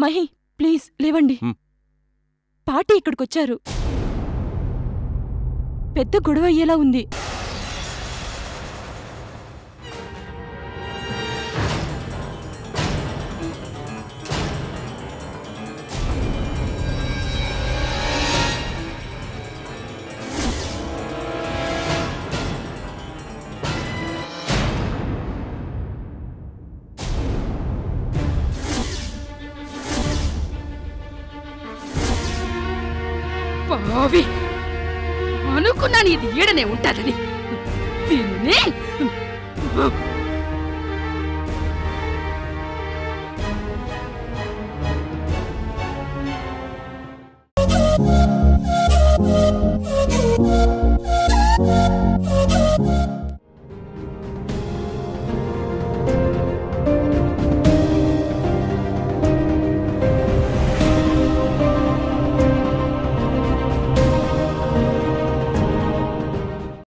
Mahi please లేవండి. Party ఇక్కడికొచ్చారు. పెద్ద గొడవ అయ్యేలా ఉంది. బావి అనుకున్నాను ఇది ఈడనే ఉంటాదని. దీన్ని